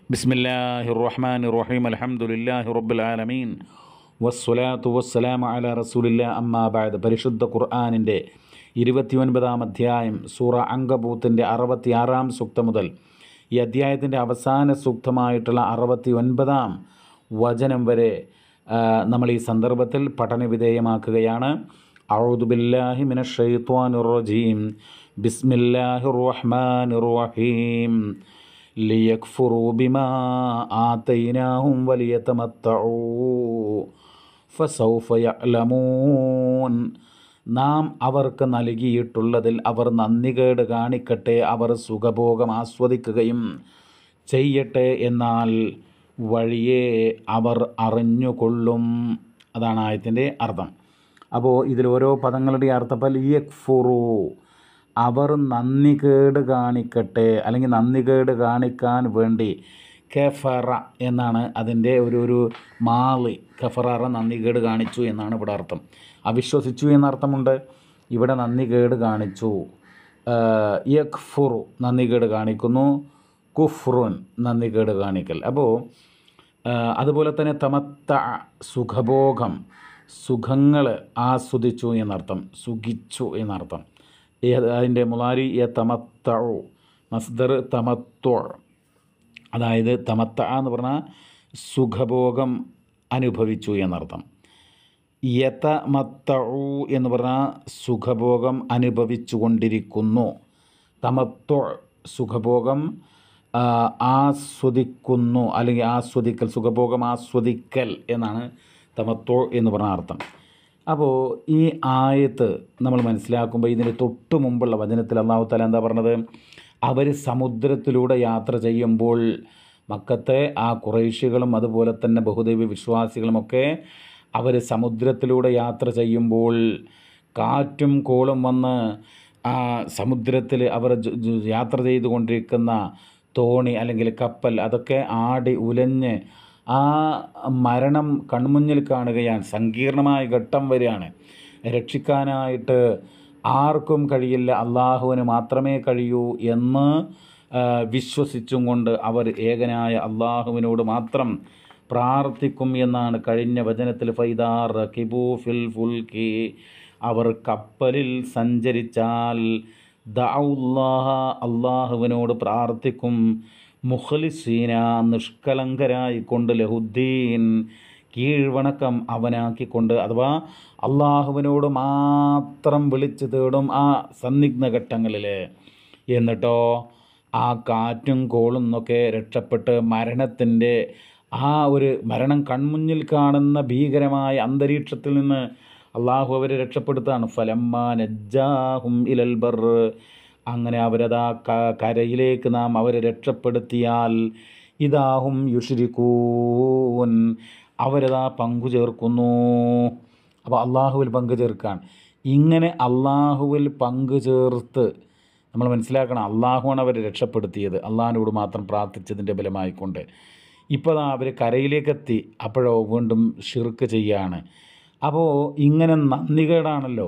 ബിസ്മില്ലാഹിർ റഹ്മാനിർ റഹീം അൽഹംദുലില്ലാഹി റബ്ബിൽ ആലമീൻ വസ്സലാത്തു വസ്സലാമു അലാ റസൂലില്ലാ അമ്മാ ബഅദ്. പരിശുദ്ധ ഖുർആനിൻ്റെ 29-ാം അധ്യായം സൂറ അങ്കബൂത്തിൻ്റെ 66-ാം സൂക്തം മുതൽ ഈ അധ്യായത്തിൻ്റെ അവസാന സൂക്തമായിട്ടുള്ള 69-ാം വചനം വരെ നമ്മൾ ഈ സന്ദർഭത്തിൽ പഠനവിധേയമാക്കുകയാണ്. അഊദു ബില്ലാഹി മിനശ് ശൈത്വാനിർ റജീം. ബിസ്മില്ലാഹിർ റഹ്മാനിർ റഹീം. ലിയക്ഫുറൂ ബിമാ ആതൈനാഹും വലിയതമത്തഊ ഫസൗഫ യഅലമൂൻ. നാം അവർക്ക് നൽകിയിട്ടുള്ളതിൽ അവർ നന്ദികേട് കാണിക്കട്ടെ, അവർ സുഖഭോഗം ആസ്വദിക്കുകയും ചെയ്യട്ടെ, എന്നാൽ വഴിയെ അവർ അറിഞ്ഞുകൊള്ളും. അതാണ് ആയത്തിൻ്റെ അർത്ഥം. അപ്പോൾ ഇതിൽ ഓരോ പദങ്ങളുടെ അർത്ഥം ലിയക്ഫുറൂ, അവർ നന്ദികേട് കാണിക്കട്ടെ, അല്ലെങ്കിൽ നന്ദികേട് കാണിക്കാൻ വേണ്ടി. കഫറ എന്നാണ് അതിൻ്റെ ഒരു മാളി. കഫറ നന്ദികേട് കാണിച്ചു എന്നാണ് ഇവിടെ അർത്ഥം. അവിശ്വസിച്ചു എന്നർത്ഥമുണ്ട്. ഇവിടെ നന്ദികേട് കാണിച്ചു. യക്ഫുറു നന്ദികേട് കാണിക്കുന്നു, കുഫ്റുൻ നന്ദികേട് കാണിക്കൽ. അപ്പോൾ അതുപോലെ തന്നെ തമത്ത സുഖഭോഗം, സുഖങ്ങൾ ആസ്വദിച്ചു എന്നർത്ഥം, സുഖിച്ചു എന്നർത്ഥം. അതിൻ്റെ മുലാരി തമത്തഉ, മസ്ദർ തമത്തു. അതായത് തമത്ത എന്ന് പറഞ്ഞാൽ സുഖഭോഗം അനുഭവിച്ചു എന്നർത്ഥം. യതമത്തഉ എന്ന് പറഞ്ഞാൽ സുഖഭോഗം അനുഭവിച്ചു കൊണ്ടിരിക്കുന്നു. തമത്തു സുഖഭോഗം ആസ്വദിക്കുന്നു, അല്ലെങ്കിൽ ആസ്വദിക്കൽ, സുഖഭോഗം ആസ്വദിക്കൽ എന്നാണ് തമത്തു എന്ന് പറഞ്ഞ അർത്ഥം. അപ്പോൾ ഈ ആയത്ത് നമ്മൾ മനസ്സിലാക്കുമ്പോൾ ഇതിന് തൊട്ട് മുമ്പുള്ള വചനത്തിൽ അല്ലാഹു തആല എന്താ പറഞ്ഞത്? അവർ സമുദ്രത്തിലൂടെ യാത്ര ചെയ്യുമ്പോൾ മക്കത്തെ ആ ഖുറൈശികളും അതുപോലെ തന്നെ ബഹുദൈവ വിശ്വാസികളുമൊക്കെ അവർ സമുദ്രത്തിലൂടെ യാത്ര ചെയ്യുമ്പോൾ കാറ്റും കോളും വന്ന് ആ സമുദ്രത്തിൽ അവർ യാത്ര ചെയ്തുകൊണ്ടിരിക്കുന്ന തോണി അല്ലെങ്കിൽ കപ്പൽ അതൊക്കെ ആടി ഉലഞ്ഞ് ആ മരണം കൺമുന്നിൽ കാണുകയാണ്. സങ്കീർണമായ ഘട്ടം വരികയാണ്. രക്ഷിക്കാനായിട്ട് ആർക്കും കഴിയില്ല, അള്ളാഹുവിന് മാത്രമേ കഴിയൂ എന്ന് വിശ്വസിച്ചും കൊണ്ട് അവർ ഏകനായ അള്ളാഹുവിനോട് മാത്രം പ്രാർത്ഥിക്കും എന്നാണ് കഴിഞ്ഞ വചനത്തിൽ. ഫൈദാർ റകിബൂ ഫിൽ ഫുൽകി, അവർ കപ്പലിൽ സഞ്ചരിച്ചാൽ ദഅഉല്ലാഹ അള്ളാഹുവിനോട് പ്രാർത്ഥിക്കും, മുഖ്ലിസീന നിഷ്കളങ്കരായിക്കൊണ്ട്, ലഹുദ്ദീൻ കീഴ്വണക്കം അവനാക്കിക്കൊണ്ട്, അഥവാ അള്ളാഹുവിനോട് മാത്രം വിളിച്ചു തേടും ആ സന്നിഗ്ധ ഘട്ടങ്ങളിൽ. എന്നിട്ടോ ആ കാറ്റും കോളും എന്നൊക്കെ രക്ഷപ്പെട്ട് മരണത്തിൻ്റെ ആ ഒരു മരണം കൺമുന്നിൽ കാണുന്ന ഭീകരമായ അന്തരീക്ഷത്തിൽ നിന്ന് അള്ളാഹു അവരെ രക്ഷപ്പെടുത്താണ്. ഫലമ്മാ നജ്ജാഹും ഇലൽ ബർ, അങ്ങനെ അവരതാ കരയിലേക്ക് നാം അവരെ രക്ഷപ്പെടുത്തിയാൽ ഇദാഹും യുശ്രികൂൻ, അവരതാ പങ്കു ചേർക്കുന്നു. അപ്പോൾ അള്ളാഹുവിൽ പങ്കു ചേർക്കാൻ. ഇങ്ങനെ അള്ളാഹുവിൽ പങ്കു ചേർത്ത് നമ്മൾ മനസ്സിലാക്കണം, അള്ളാഹുവാണ് അവരെ രക്ഷപ്പെടുത്തിയത്, അള്ളാഹിനോട് മാത്രം പ്രാർത്ഥിച്ചതിൻ്റെ ബലമായിക്കൊണ്ട്. ഇപ്പോൾ അവർ കരയിലേക്കെത്തി, അപ്പോഴോ വീണ്ടും ഷിർക്ക് ചെയ്യാണ്. അപ്പോൾ ഇങ്ങനെ നന്ദികേടാണല്ലോ,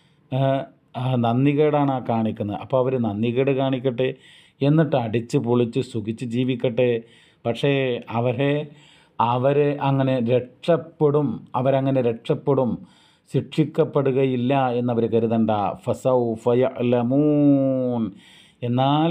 നന്ദികേടാണ് ആ കാണിക്കുന്നത്. അപ്പോൾ അവർ നന്ദികേട് കാണിക്കട്ടെ, എന്നിട്ട് അടിച്ച് പൊളിച്ച് സുഖിച്ച് ജീവിക്കട്ടെ. പക്ഷേ അവരെ അങ്ങനെ രക്ഷപ്പെടും, അവരങ്ങനെ രക്ഷപ്പെടും, ശിക്ഷിക്കപ്പെടുകയില്ല എന്നവർ കരുതണ്ട. ഫസൗഫ യഅലമൂൻ, എന്നാൽ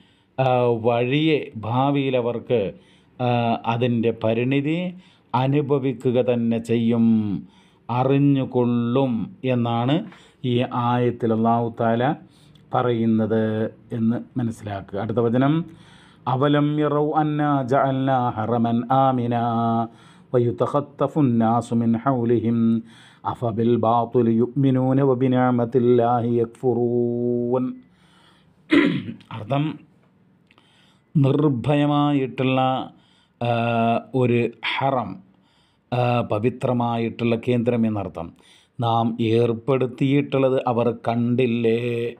വഴിയെ ഭാവിയിൽ അവർക്ക് അതിൻ്റെ പരിണിതി അനുഭവിക്കുക തന്നെ ചെയ്യും, അറിഞ്ഞുകൊള്ളും എന്നാണ് ഈ ആയത്തിൽ അല്ലാഹു തആല പറയുന്നത് എന്ന് മനസ്സിലാക്കുക. അടുത്ത വചനം, അവലം യറൗ അന്നാ ജഅൽനാ ഹറമൻ ആമിനാ വയുതഖത്തഫുൻ നാസു മിൻ ഹൗലിഹിം അഫബിൽ ബാതിലി യുഅ്മിനൂന വബിനിഅമത്തില്ലാഹി യക്ഫുറൂൻ. അർത്ഥം, നിർഭയമായിട്ടുള്ള ഒരു ഹറം, പവിത്രമായിട്ടുള്ള കേന്ദ്രം എന്നർത്ഥം, നാം ഏർപ്പെടുത്തിയിട്ടുള്ളത് അവർ കണ്ടില്ലേ.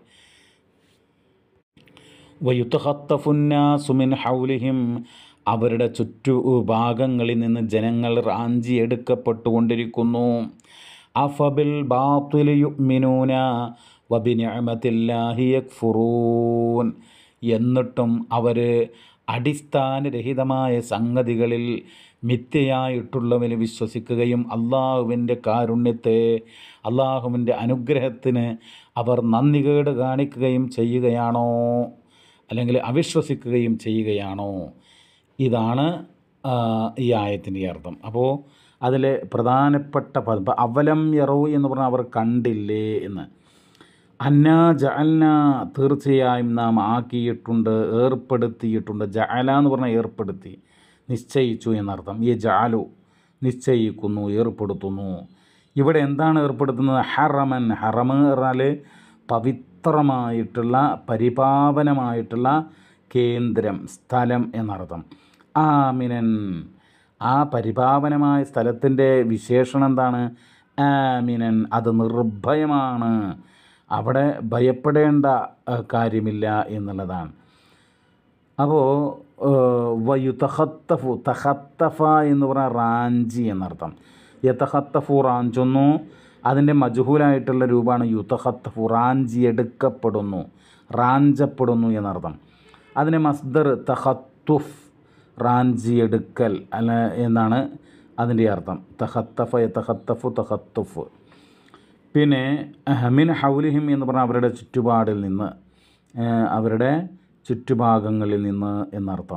വയുതഖത്തഫുന്നാസു മിൻ ഹൗലിഹിം, അവരുടെ ചുറ്റുഭാഗങ്ങളിൽ നിന്ന് ജനങ്ങൾ റാഞ്ചിയെടുക്കപ്പെട്ടുകൊണ്ടിരിക്കുന്നു. അഫബിൽ ബാതിലി യുഅ്മിനൂന വബിനിഅമത്തില്ലാഹി യക്ഫുറൂൻ, എന്നിട്ടും അവർ അടിസ്ഥാനരഹിതമായ സംഗതികളിൽ മിഥ്യയായിട്ടുള്ളവന് വിശ്വസിക്കുകയും അള്ളാഹുവിൻ്റെ കാരുണ്യത്തെ, അള്ളാഹുവിൻ്റെ അനുഗ്രഹത്തിന് അവർ നന്ദികേട് കാണിക്കുകയും ചെയ്യുകയാണോ, അല്ലെങ്കിൽ അവിശ്വസിക്കുകയും ചെയ്യുകയാണോ? ഇതാണ് ഈ ആയത്തിൻ്റെ അർത്ഥം. അപ്പോൾ അതിൽ പ്രധാനപ്പെട്ട പദം അവലം യറൂ എന്ന് പറഞ്ഞാൽ അവർ കണ്ടില്ലേ എന്ന്. അന്നാ ജഅൽന, തീർച്ചയായും നാം ആക്കിയിട്ടുണ്ട്, ഏർപ്പെടുത്തിയിട്ടുണ്ട്. ജഅല എന്ന് പറഞ്ഞാൽ ഏർപ്പെടുത്തി, നിശ്ചയിച്ചു എന്നർത്ഥം. ഈ ജഅലു നിശ്ചയിക്കുന്നു, ഏർപ്പെടുത്തുന്നു. ഇവിടെ എന്താണ് ഏർപ്പെടുത്തുന്നത്? ഹറമൻ, ഹറമ് പറഞ്ഞാൽ പവിത്രമായിട്ടുള്ള പരിപാവനമായിട്ടുള്ള കേന്ദ്രം, സ്ഥലം എന്നർത്ഥം. ആമിനൻ, ആ പരിപാവനമായ സ്ഥലത്തിൻ്റെ വിശേഷണം എന്താണ്? ആമിനൻ, അത് നിർഭയമാണ്, അവിടെ ഭയപ്പെടേണ്ട കാര്യമില്ല എന്നുള്ളതാണ്. അപ്പോൾ വയുതഖത്തഫു, തഖത്തഫ എന്ന് പറഞ്ഞാൽ റാഞ്ചി എന്നർത്ഥം. യതഖത്തഫു റാഞ്ചുന്നു, അതിൻ്റെ മജ്ഹൂലായിട്ടുള്ള രൂപമാണ് യുതഖത്തഫു, റാഞ്ചി എടുക്കപ്പെടുന്നു, റാഞ്ചപ്പെടുന്നു എന്നർത്ഥം. അതിന് മസ്ദർ തഖത്തുഫ്, റാഞ്ചി എടുക്കൽ അല്ല എന്നാണ് അതിൻ്റെ അർത്ഥം. തഖത്തഫ യതഖത്തഫു തഖത്തുഫ്. പിന്നെ മിൻ ഹൗലിഹിം എന്ന് പറഞ്ഞാൽ അവരുടെ ചുറ്റുപാടിൽ നിന്ന്, അവരുടെ ചുറ്റുഭാഗങ്ങളിൽ നിന്ന് എന്നർത്ഥം.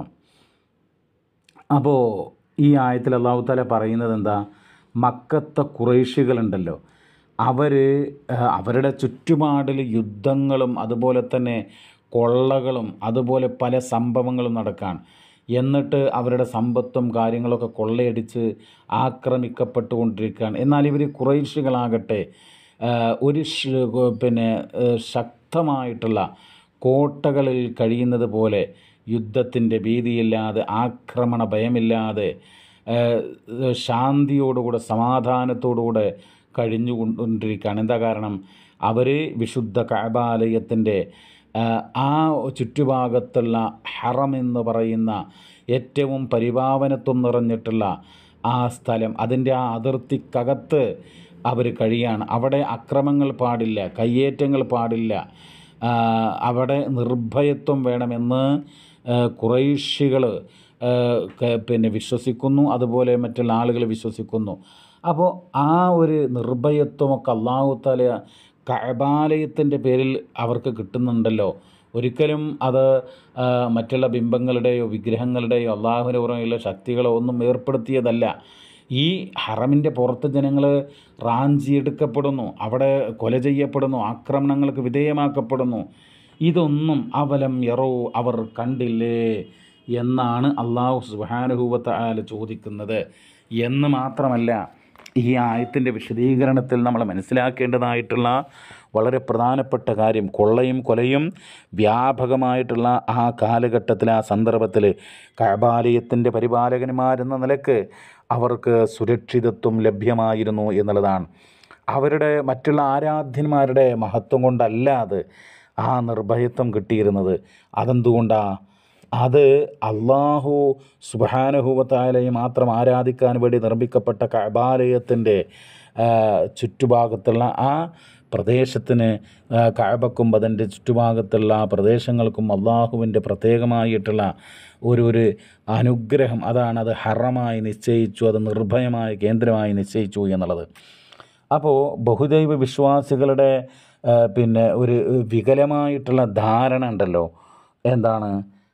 അപ്പോൾ ഈ ആയത്തിൽ അല്ലാഹു തആല പറയുന്നത് എന്താ? മക്കത്തെ ഖുറൈശികളുണ്ടല്ലോ, അവരുടെ ചുറ്റുപാടിൽ യുദ്ധങ്ങളും അതുപോലെ തന്നെ കൊള്ളകളും അതുപോലെ പല സംഭവങ്ങളും നടക്കാൻ, എന്നിട്ട് അവരുടെ സമ്പത്തും കാര്യങ്ങളൊക്കെ കൊള്ളയടിച്ച് ആക്രമിക്കപ്പെട്ടുകൊണ്ടിരിക്കുകയാണ്. എന്നാൽ ഇവർ ഖുറൈശികളാകട്ടെ ഒരു ശക്തമായിട്ടുള്ള കോട്ടകളിൽ കഴിയുന്നത് പോലെ യുദ്ധത്തിൻ്റെ ഭീതിയില്ലാതെ, ആക്രമണ ഭയമില്ലാതെ, ശാന്തിയോടുകൂടെ സമാധാനത്തോടുകൂടെ കഴിഞ്ഞുകൊണ്ടിരിക്കുകയാണ്. എന്താ കാരണം? അവർ വിശുദ്ധ കഅബാലയത്തിൻ്റെ ആ ചുറ്റുഭാഗത്തുള്ള ഹറം എന്ന് പറയുന്ന ഏറ്റവും പരിപാവനത്വം നിറഞ്ഞിട്ടുള്ള ആ സ്ഥലം, അതിൻ്റെ ആ അതിർത്തിക്കകത്ത് അവർ കഴിയാണ്. അവിടെ അക്രമങ്ങൾ പാടില്ല, കയ്യേറ്റങ്ങൾ പാടില്ല, അവിടെ നിർഭയത്വം വേണമെന്ന് ഖുറൈശികൾ വിശ്വസിക്കുന്നു, അതുപോലെ മറ്റുള്ള ആളുകൾ വിശ്വസിക്കുന്നു. അപ്പോൾ ആ ഒരു നിർഭയത്വമൊക്കെ അല്ലാഹു തആല കഅബാലയത്തിൻ്റെ പേരിൽ അവർക്ക് കിട്ടുന്നുണ്ടല്ലോ. ഒരിക്കലും അത് മറ്റുള്ള ബിംബങ്ങളുടെയോ വിഗ്രഹങ്ങളുടെയോ അള്ളാഹുവിന് പുറമെയുള്ള ശക്തികളോ ഒന്നും ഏർപ്പെടുത്തിയതല്ല. ഈ ഹറമിൻ്റെ പുറത്ത് ജനങ്ങൾ റാഞ്ചിയെടുക്കപ്പെടുന്നു, അവിടെ കൊല ചെയ്യപ്പെടുന്നു, ആക്രമണങ്ങൾക്ക് വിധേയമാക്കപ്പെടുന്നു. ഇതൊന്നും അവലം യറൂ, അവർ കണ്ടില്ലേ എന്നാണ് അല്ലാഹു സുബ്ഹാനഹു വ തആല ചോദിക്കുന്നത്. എന്ന് മാത്രമല്ല, ഈ ആയത്തിൻ്റെ വിശദീകരണത്തിൽ നമ്മൾ മനസ്സിലാക്കേണ്ടതായിട്ടുള്ള വളരെ പ്രധാനപ്പെട്ട കാര്യം, കൊള്ളയും കൊലയും വ്യാപകമായിട്ടുള്ള ആ കാലഘട്ടത്തിൽ, ആ സന്ദർഭത്തിൽ കഅബാലയത്തിൻ്റെ പരിപാലകന്മാരെന്ന നിലക്ക് അവർക്ക് സുരക്ഷിതത്വം ലഭ്യമായിരുന്നു എന്നുള്ളതാണ്. അവരുടെ മറ്റുള്ള ആരാധ്യന്മാരുടെ മഹത്വം കൊണ്ടല്ലാതെ ആ നിർഭയത്വം കിട്ടിയിരുന്നത്. അതെന്തുകൊണ്ടാണ്? അത് അല്ലാഹു സുബ്ഹാനഹു വ തആലയെ മാത്രം ആരാധിക്കാൻ വേണ്ടി നിർമ്മിക്കപ്പെട്ട കഅബാലയത്തിൻ്റെ ചുറ്റുഭാഗത്തുള്ള ആ പ്രദേശത്തിന്, കഅബക്കും അതിൻ്റെ ചുറ്റുഭാഗത്തുള്ള ആ പ്രദേശങ്ങൾക്കും അള്ളാഹുവിൻ്റെ പ്രത്യേകമായിട്ടുള്ള ഒരു അനുഗ്രഹം, അതാണ് അത് ഹറമായി നിശ്ചയിച്ചു, അത് നിർഭയമായ കേന്ദ്രമായി നിശ്ചയിച്ചു എന്നുള്ളത്. അപ്പോൾ ബഹുദൈവ വിശ്വാസികളുടെ ഒരു വികലമായിട്ടുള്ള ധാരണ ഉണ്ടല്ലോ. എന്താണ്?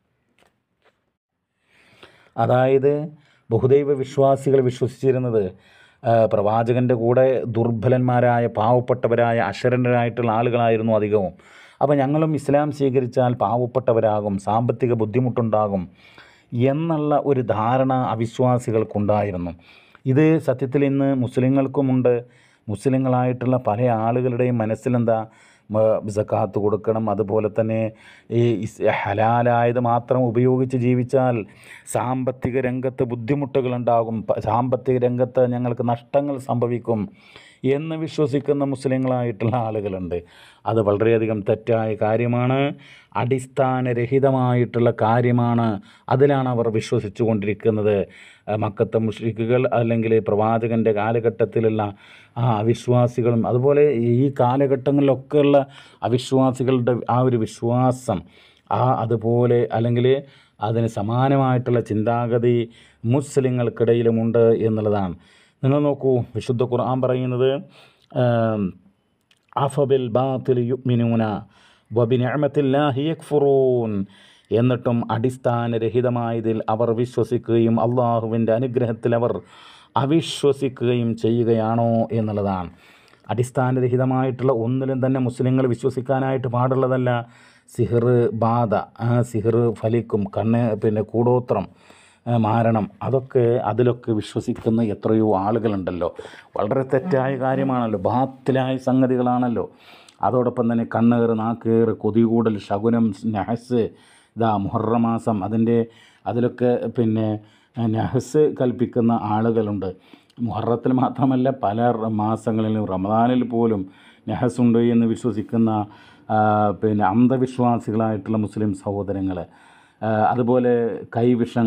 അതായത് ബഹുദൈവ വിശ്വാസികൾ വിശ്വസിച്ചിരുന്നത് പ്രവാചകൻ്റെ കൂടെ ദുർബലന്മാരായ, പാവപ്പെട്ടവരായ, അശരണരായിട്ടുള്ള ആളുകളായിരുന്നു അധികവും. അപ്പോൾ ഞങ്ങളും ഇസ്ലാം സ്വീകരിച്ചാൽ പാവപ്പെട്ടവരാകും, സാമ്പത്തിക ബുദ്ധിമുട്ടുണ്ടാകും എന്നുള്ള ഒരു ധാരണ അവിശ്വാസികൾക്കുണ്ടായിരുന്നു. ഇത് സത്യത്തിൽ ഇന്ന് മുസ്ലിങ്ങൾക്കുമുണ്ട്. മുസ്ലിങ്ങളായിട്ടുള്ള പല ആളുകളുടെയും മനസ്സിലെന്താ? സക്കാത്ത് കൊടുക്കണം, അതുപോലെ തന്നെ ഈ ഹലാലായത് മാത്രം ഉപയോഗിച്ച് ജീവിച്ചാൽ സാമ്പത്തിക രംഗത്ത് ബുദ്ധിമുട്ടുകളുണ്ടാകും, സാമ്പത്തിക രംഗത്ത് ഞങ്ങൾക്ക് നഷ്ടങ്ങൾ സംഭവിക്കും എന്ന് വിശ്വസിക്കുന്ന മുസ്ലിങ്ങളായിട്ടുള്ള ആളുകളുണ്ട്. അത് വളരെയധികം തെറ്റായ കാര്യമാണ്, അടിസ്ഥാനരഹിതമായിട്ടുള്ള കാര്യമാണ്. അതിലാണ് അവർ വിശ്വസിച്ചു കൊണ്ടിരിക്കുന്നത്. മക്കത്തെ മുശ്രിക്കുകൾ അല്ലെങ്കിൽ പ്രവാചകൻ്റെ കാലഘട്ടത്തിലുള്ള ആ അവിശ്വാസികളും അതുപോലെ ഈ കാലഘട്ടങ്ങളിലൊക്കെയുള്ള അവിശ്വാസികളുടെ ആ ഒരു വിശ്വാസം, അതുപോലെ അല്ലെങ്കിൽ അതിന് സമാനമായിട്ടുള്ള ചിന്താഗതി മുസ്ലിങ്ങൾക്കിടയിലുമുണ്ട് എന്നുള്ളതാണ്. നിങ്ങൾ നോക്കൂ, വിശുദ്ധ ഖുർആൻ പറയുന്നത് അഫബിൽ ബാത്തിൽ യുഅ്മിനൂന വബിനിഅമത്തില്ലാഹി യക്ഫുറൂൻ, എന്നിട്ടും അടിസ്ഥാനരഹിതമായതിൽ അവർ വിശ്വസിക്കുകയും അള്ളാഹുവിൻ്റെ അനുഗ്രഹത്തിൽ അവർ അവിശ്വസിക്കുകയും ചെയ്യുകയാണോ എന്നുള്ളതാണ്. അടിസ്ഥാനരഹിതമായിട്ടുള്ള ഒന്നിലും തന്നെ മുസ്ലിങ്ങൾ വിശ്വസിക്കാനായിട്ട് പാടുള്ളതല്ല. സിഹർ ബാധ, സിഹർ ഫലിക്കും, കൂടോത്രം, മാരണം, അതിലൊക്കെ വിശ്വസിക്കുന്ന എത്രയോ ആളുകളുണ്ടല്ലോ. വളരെ തെറ്റായ കാര്യമാണല്ലോ, ബാത്തിലായ സംഗതികളാണല്ലോ. അതോടൊപ്പം തന്നെ കണ്ണേറ്, നാക്കേറ്, കൊതികൂടൽ, ശകുനം, നഹസ്, മുഹറം മാസം, അതിലൊക്കെ നഹസ് കൽപ്പിക്കുന്ന ആളുകളുണ്ട്. മുഹറത്തിൽ മാത്രമല്ല, പല മാസങ്ങളിലും റമദാനിൽ പോലും നഹസുണ്ട് എന്ന് വിശ്വസിക്കുന്ന അന്ധവിശ്വാസികളായിട്ടുള്ള മുസ്ലിം സഹോദരങ്ങൾ. അതുപോലെ കൈവിഷം,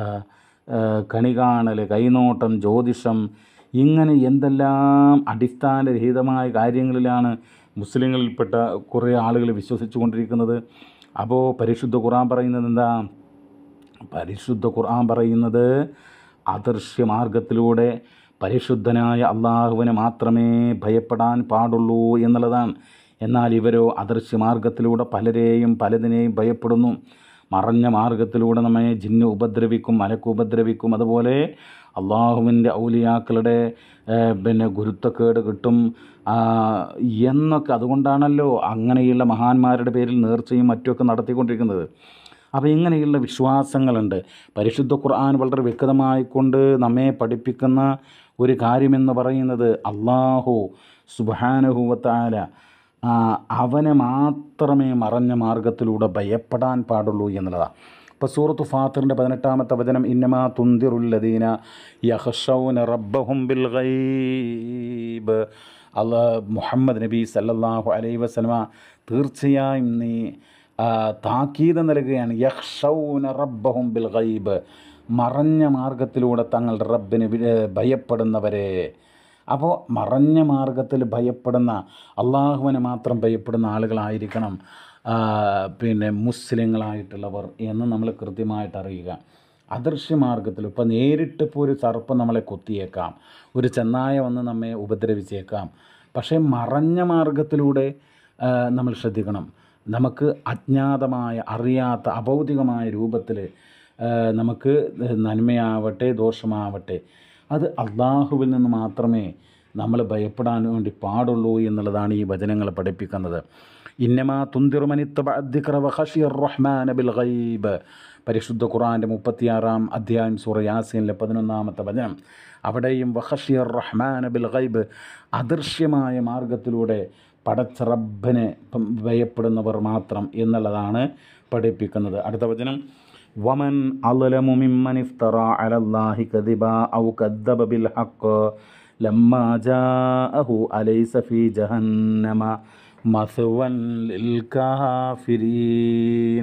കണി കാണൽ, കൈനോട്ടം, ജ്യോതിഷം, ഇങ്ങനെ എന്തെല്ലാം അടിസ്ഥാനരഹിതമായ കാര്യങ്ങളിലാണ് മുസ്ലിങ്ങളിൽപ്പെട്ട കുറേ ആളുകൾ വിശ്വസിച്ചു കൊണ്ടിരിക്കുന്നത്. അപ്പോൾ പരിശുദ്ധ ഖുർആൻ പറയുന്നത് എന്താ? പരിശുദ്ധ ഖുർആൻ പറയുന്നത് അദൃശ്യമാർഗത്തിലൂടെ പരിശുദ്ധനായ അള്ളാഹുവിനെ മാത്രമേ ഭയപ്പെടാൻ പാടുള്ളൂ എന്നുള്ളതാണ്. എന്നാൽ ഇവരോ അദൃശ്യമാർഗത്തിലൂടെ പലതിനെയും ഭയപ്പെടുന്നു. മറഞ്ഞ മാർഗത്തിലൂടെ നമ്മെ ജിന്ന് ഉപദ്രവിക്കും, മലക്ക് ഉപദ്രവിക്കും. അതുപോലെ അള്ളാഹുവിൻ്റെ ഔലിയാക്കളുടെ ഗുരുത്വക്കേട് കിട്ടും എന്നൊക്കെ. അതുകൊണ്ടാണല്ലോ അങ്ങനെയുള്ള മഹാന്മാരുടെ പേരിൽ നേർച്ചയും മറ്റുമൊക്കെ നടത്തിക്കൊണ്ടിരിക്കുന്നത്. അപ്പോൾ ഇങ്ങനെയുള്ള വിശ്വാസങ്ങളുണ്ട്. പരിശുദ്ധ ഖുർആൻ വളരെ വ്യക്തമായിക്കൊണ്ട് നമ്മെ പഠിപ്പിക്കുന്ന ഒരു കാര്യമെന്ന് പറയുന്നത് അല്ലാഹു സുബ്ഹാനഹു വ തആല അവനെ മാത്രമേ മറഞ്ഞ മാർഗത്തിലൂടെ ഭയപ്പെടാൻ പാടുള്ളൂ എന്നുള്ളതാണ്. ഇപ്പോൾ സൂറത്ത് ഫാത്തിറിൻ്റെ 18-ാമത്തെ വചനം, ഇന്നമാ തുന്തിറുല്ലദീന യഖ്ശൗന റബ്ബഹും ബിൽ ഗൈബ്. മുഹമ്മദ് നബി സല്ലല്ലാഹു അലൈഹി വസല്ലമ തീർച്ചയായും നീ താക്കീത് നൽകുകയാണ്. യഖ്ശൗന റബ്ബഹും ബിൽ ഗൈബ്, മറഞ്ഞ മാർഗത്തിലൂടെ തങ്ങളുടെ റബ്ബിനെ ഭയപ്പെടുന്നവരെ. അപ്പോൾ മറഞ്ഞ മാർഗത്തിൽ ഭയപ്പെടുന്ന, അള്ളാഹുവിനെ മാത്രം ഭയപ്പെടുന്ന ആളുകളായിരിക്കണം മുസ്ലിങ്ങളായിട്ടുള്ളവർ എന്ന് നമ്മൾ കൃത്യമായിട്ട് അറിയുക. അദൃശ്യമാർഗത്തിൽ ഇപ്പോൾ നേരിട്ടിപ്പോൾ ഒരു സർപ്പം നമ്മളെ കൊത്തിയേക്കാം, ഒരു ചെന്നായ വന്ന് നമ്മെ ഉപദ്രവിച്ചേക്കാം. പക്ഷേ മറഞ്ഞ മാർഗത്തിലൂടെ നമ്മൾ ശ്രദ്ധിക്കണം. നമുക്ക് അജ്ഞാതമായ, അറിയാത്ത, അഭൗതികമായ രൂപത്തിൽ നമുക്ക് നന്മയാവട്ടെ ദോഷമാവട്ടെ അത് അള്ളാഹുവിൽ നിന്ന് മാത്രമേ നമ്മൾ ഭയപ്പെടാൻ വേണ്ടി പാടുള്ളൂ എന്നുള്ളതാണ് ഈ വചനങ്ങൾ പഠിപ്പിക്കുന്നത്. ഇന്നമാ തുന്തിറുമനിത്തബഅ ദിക്റ വഖശിയർ റഹ്മാന ബിൽ ഗൈബ്. പരിശുദ്ധ ഖുർആൻ്റെ 36-ാം അധ്യായം സൂറ യാസീനിലെ 11-ാമത്തെ വചനം. അവിടെയും വഖശിയർ റഹ്മാന ബിൽ ഗൈബ്, അദൃശ്യമായ മാർഗത്തിലൂടെ പടച്ച റബ്ബിനെ ഭയപ്പെടുന്നവർ മാത്രം എന്നുള്ളതാണ് പഠിപ്പിക്കുന്നത്. അടുത്ത വചനം, വമൻ അളലമു മിമ്മൻ ഇഫ്തറ അലല്ലാഹി കദിബാ ഔ കദ്ദബ ബിൽ ഹഖ് ലമ്മാ ജാഅഹു അലൈസ ഫീ ജഹന്നമ മസ്വൻ ലിൽ കാഫിരീൻ.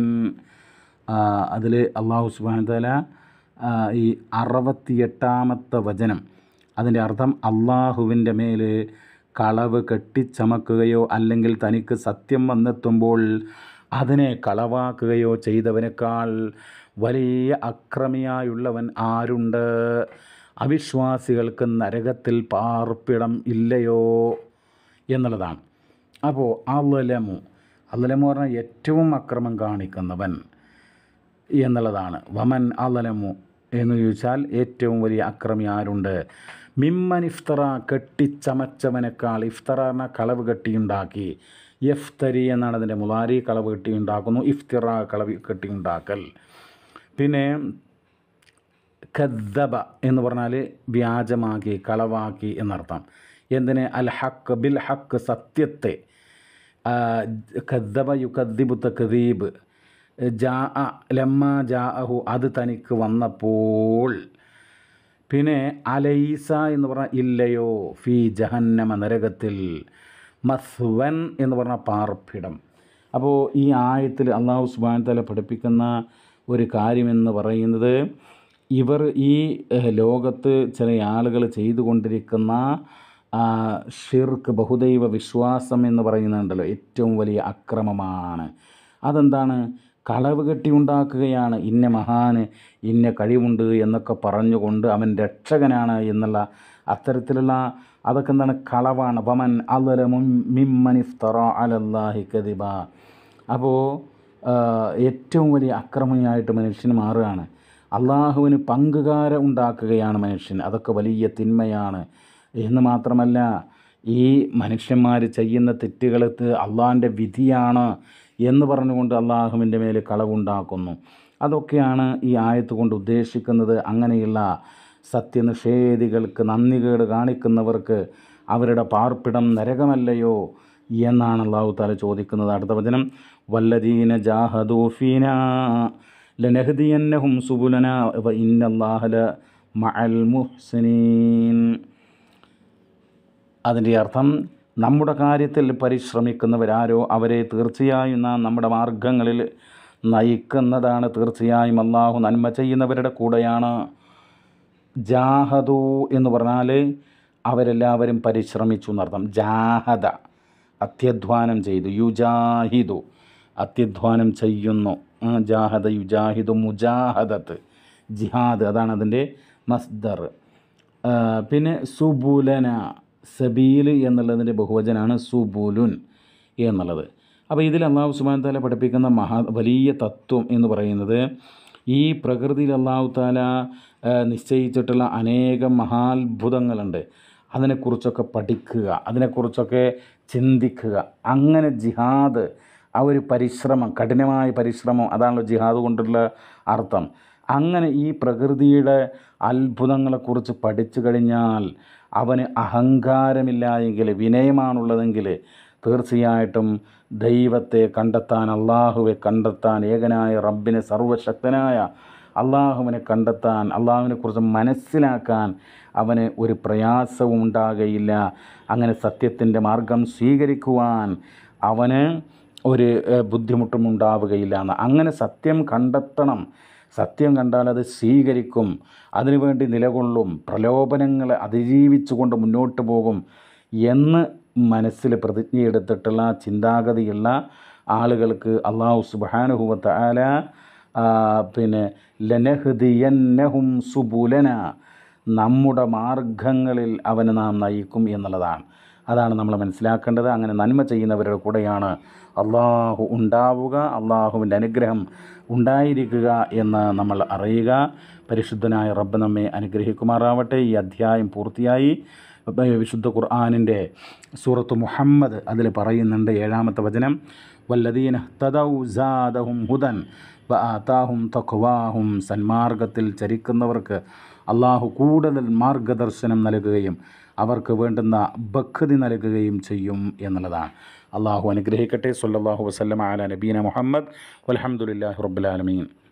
അതിൽ അല്ലാഹു സുബ്ഹാനഹു വ തആല ഈ 68-ാമത്തെ വചനം, അതിൻ്റെ അർത്ഥം അള്ളാഹുവിൻ്റെ മേൽ കളവ് കെട്ടിച്ചമക്കുകയോ അല്ലെങ്കിൽ തനിക്ക് സത്യം വന്നെത്തുമ്പോൾ അതിനെ കളവാക്കുകയോ ചെയ്തവനേക്കാൾ വലിയ അക്രമിയായുള്ളവൻ ആരുണ്ട്? അവിശ്വാസികൾക്ക് നരകത്തിൽ പാർപ്പിടം ഇല്ലയോ എന്നുള്ളതാണ്. അപ്പോൾ അളലമു പറഞ്ഞാൽ ഏറ്റവും അക്രമം കാണിക്കുന്നവൻ എന്നുള്ളതാണ്. വമൻ അളലമു എന്ന് ചോദിച്ചാൽ ഏറ്റവും വലിയ അക്രമി ആരുണ്ട്? മിമ്മൻ ഇഫ്തറ, കെട്ടിച്ചമച്ചവനേക്കാൾ. ഇഫ്തറ എന്നാൽ കളവ് കെട്ടിയുണ്ടാക്കി. യഫ്തരി എന്നാണ് അതിൻ്റെ മുളാരി, കളവ് കെട്ടിയുണ്ടാക്കുന്നു. ഇഫ്തിറ കളവ് കെട്ടിയുണ്ടാക്കൽ. പിന്നെ കദ്ദബ എന്ന് പറഞ്ഞാൽ വ്യാജമാക്കി, കളവാക്കി എന്നർത്ഥം. എന്തിന്? അൽ ഹക്ക് ബിൽ ഹക്ക്, സത്യത്തെ. കദ്ദബ യുകദ്ദിബു തക്ദീബ്. ജാഅ ലമ്മാ ജാഅഹു, അത് തനിക്ക് വന്നപ്പോൾ. പിന്നെ അലൈസ എന്ന് പറഞ്ഞാൽ ഇല്ലയോ, ഫീ ജഹന്നമ നരകത്തിൽ. മസ്വൻ എന്ന് പറഞ്ഞാൽ പാർപ്പിടം. അപ്പോൾ ഈ ആയത്തിൽ അല്ലാഹു സുബ്ഹാനഹു വ തആല പഠിപ്പിക്കുന്ന ഒരു കാര്യമെന്ന് പറയുന്നത്, ഇവർ ഈ ലോകത്ത് ചില ആളുകൾ ചെയ്തുകൊണ്ടിരിക്കുന്ന ഷിർക്ക്, ബഹുദൈവ വിശ്വാസം എന്ന് പറയുന്നുണ്ടല്ലോ, ഏറ്റവും വലിയ അക്രമമാണ്. അതെന്താണ്? കളവ് കെട്ടി ഉണ്ടാക്കുകയാണ്. ഇന്ന മഹാന് ഇന്ന കഴിവുണ്ട് എന്നൊക്കെ പറഞ്ഞുകൊണ്ട് അവൻ രക്ഷകനാണ് എന്നുള്ള അത്തരത്തിലുള്ള അതൊക്കെ എന്താണ്, കളവാണ്. വമൻ അളലമു മിമ്മൻ ഇഫ്തറ അലല്ലാഹി കദിബ. അപ്പോൾ ഏറ്റവും വലിയ അക്രമിയായിട്ട് മനുഷ്യൻ മാറുകയാണ്. അള്ളാഹുവിന് പങ്കുകാരെ ഉണ്ടാക്കുകയാണ് മനുഷ്യൻ. അതൊക്കെ വലിയ തിന്മയാണ് എന്ന് മാത്രമല്ല, ഈ മനുഷ്യന്മാർ ചെയ്യുന്ന തെറ്റുകൾക്ക് അള്ളാഹിൻ്റെ വിധിയാണ് എന്ന് പറഞ്ഞുകൊണ്ട് അള്ളാഹുവിൻ്റെ മേൽ കളവുണ്ടാക്കുന്നു. അതൊക്കെയാണ് ഈ ആയത്ത് കൊണ്ട് ഉദ്ദേശിക്കുന്നത്. അങ്ങനെയുള്ള സത്യനിഷേധികൾക്ക്, നന്ദികേട് കാണിക്കുന്നവർക്ക് അവരുടെ പാർപ്പിടം നരകമല്ലയോ എന്നാണ് അള്ളാഹു തആല ചോദിക്കുന്നത്. അടുത്ത വചനം, വല്ലദീന ജാഹദൂ ഫീനാ ലനഹ്ദിയന്നഹും സുബുലനാ വ ഇന്നല്ലാഹ ലമഅൽ മുഹ്സിനീൻ. അതിൻ്റെ അർത്ഥം, നമ്മുടെ കാര്യത്തിൽ പരിശ്രമിക്കുന്നവരാരോ അവരെ തീർച്ചയായും നാം നമ്മുടെ മാർഗങ്ങളിൽ നയിക്കുന്നതാണ്. തീർച്ചയായും അള്ളാഹു നന്മ ചെയ്യുന്നവരുടെ കൂടെയാണ്. ജാഹദു എന്ന് പറഞ്ഞാൽ അവരെല്ലാവരും പരിശ്രമിച്ചു എന്നർത്ഥം. ജാഹദ അത്യധ്വാനം ചെയ്തു, യുജാഹിദു അത്യധ്വാനം ചെയ്യുന്നു, ജാഹദ യുജാഹിദു മുജാഹദത്ത് ജിഹാദ്, അതാണ് അതിൻ്റെ മസ്ദർ. പിന്നെ സുബുലന, സബീൽ എന്നുള്ളതിൻ്റെ ബഹുവചനാണ് സുബുലുൻ എന്നുള്ളത്. അപ്പോൾ ഇതിൽ അള്ളാഹു സുബ്ഹാനഹു തആല പഠിപ്പിക്കുന്ന വലിയ തത്വം എന്ന് പറയുന്നത്, ഈ പ്രകൃതിയിൽ അള്ളാഹു തആല നിശ്ചയിച്ചിട്ടുള്ള അനേകം മഹാത്ഭുതങ്ങളുണ്ട്. അതിനെക്കുറിച്ചൊക്കെ പഠിക്കുക, അതിനെക്കുറിച്ചൊക്കെ ചിന്തിക്കുക. അങ്ങനെ ജിഹാദ്, ആ ഒരു പരിശ്രമം, കഠിനമായ പരിശ്രമം, അതാണല്ലോ ജിഹാദ് കൊണ്ടുള്ള അർത്ഥം. അങ്ങനെ ഈ പ്രകൃതിയുടെ അത്ഭുതങ്ങളെക്കുറിച്ച് പഠിച്ചു കഴിഞ്ഞാൽ അവന് അഹങ്കാരമില്ല എങ്കിൽ, വിനയമാണുള്ളതെങ്കിൽ തീർച്ചയായിട്ടും ദൈവത്തെ കണ്ടെത്താൻ, അള്ളാഹുവെ കണ്ടെത്താൻ, ഏകനായ റബ്ബിനെ, സർവശക്തനായ അള്ളാഹുവിനെ കണ്ടെത്താൻ, അള്ളാഹുവിനെക്കുറിച്ച് മനസ്സിലാക്കാൻ അവന് ഒരു പ്രയാസവും ഉണ്ടാകുകയില്ല. അങ്ങനെ സത്യത്തിൻ്റെ മാർഗം സ്വീകരിക്കുവാൻ അവന് ഒരു ബുദ്ധിമുട്ടും ഉണ്ടാവുകയില്ല എന്ന്. അങ്ങനെ സത്യം കണ്ടെത്തണം. സത്യം കണ്ടാൽ അത് സ്വീകരിക്കും, അതിനുവേണ്ടി നിലകൊള്ളും, പ്രലോഭനങ്ങളെ അതിജീവിച്ചുകൊണ്ട് മുന്നോട്ട് പോകും എന്ന് മനസ്സിൽ പ്രതിജ്ഞയെടുത്തിട്ടുള്ള ചിന്താഗതിയുള്ള ആളുകൾക്ക് അള്ളാഹു സുബ്ഹാനഹു വ തആല പിന്നെ ലനഹ്ദിയന്നഹും സുബുലന, നമ്മുടെ മാർഗങ്ങളിൽ അവന് നാം നയിക്കും എന്നുള്ളതാണ്. അതാണ് നമ്മൾ മനസ്സിലാക്കേണ്ടത്. അങ്ങനെ നന്മ ചെയ്യുന്നവരുടെ കൂടെയാണ് അള്ളാഹു ഉണ്ടാവുക, അള്ളാഹുവിൻ്റെ അനുഗ്രഹം ഉണ്ടായിരിക്കുക എന്ന് നമ്മൾ അറിയുക. പരിശുദ്ധനായ റബ്ബ് നമ്മെ അനുഗ്രഹിക്കുമാറാവട്ടെ. ഈ അധ്യായം പൂർത്തിയായി. വിശുദ്ധ ഖുർആനിൻ്റെ സൂറത്ത് മുഹമ്മദ് അതിൽ പറയുന്നുണ്ട്, 7-ാമത്തെ വചനം, വല്ലദീന ഇഹ്തദൗ സാദഹും ഹുദൻ വആതാഹും തഖ്വാഹും. സന്മാർഗത്തിൽ ചരിക്കുന്നവർക്ക് അള്ളാഹു കൂടുതൽ മാർഗദർശനം നൽകുകയും അവർക്ക് വേണ്ടുന്ന ഭക്തി നൽകുകയും ചെയ്യും എന്നുള്ളതാണ്. അള്ളാഹു അനുഗ്രഹിക്കട്ടെ. സ്വല്ലല്ലാഹു വസല്ലമ അലാ നബീന മുഹമ്മദ് വൽഹംദുലില്ലാഹി റബ്ബിൽ ആലമീൻ.